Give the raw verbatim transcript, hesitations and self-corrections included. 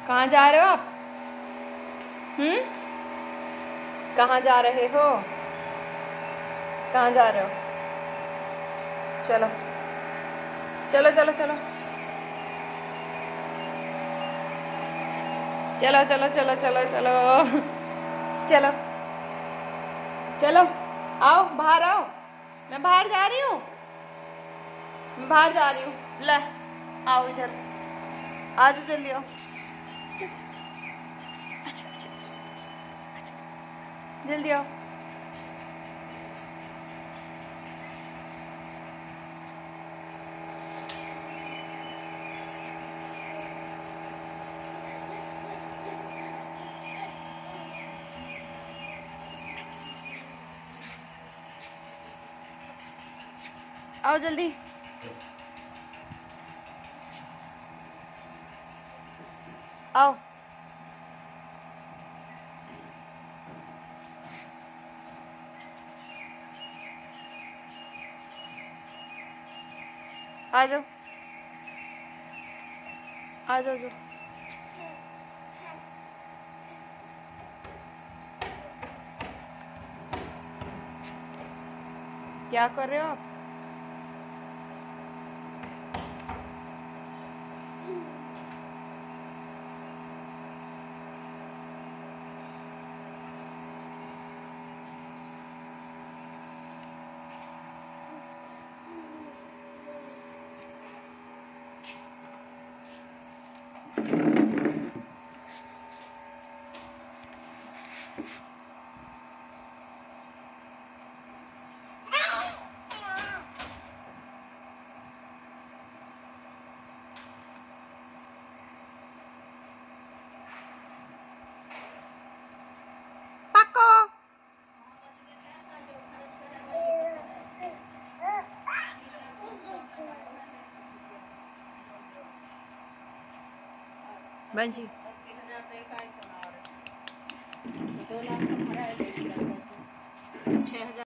कहाँ जा रहे हो आप? हम्म कहाँ जा रहे हो? कहाँ जा रहे हो? चलो चलो चलो चलो चलो चलो चलो चलो चलो चलो चलो आओ, बाहर आओ। मैं बाहर जा रही हूँ, मैं बाहर जा रही हूँ। ले आओ इधर, आ जाओ जल्दी आओ। अच्छा अच्छा अच्छा जल्दी आओ। आओ जल्दी। आओ आ जाओ, आ जाओ जाओ। क्या कर रहे हो आप? बंशी दो लाख का भरा है, छह हजार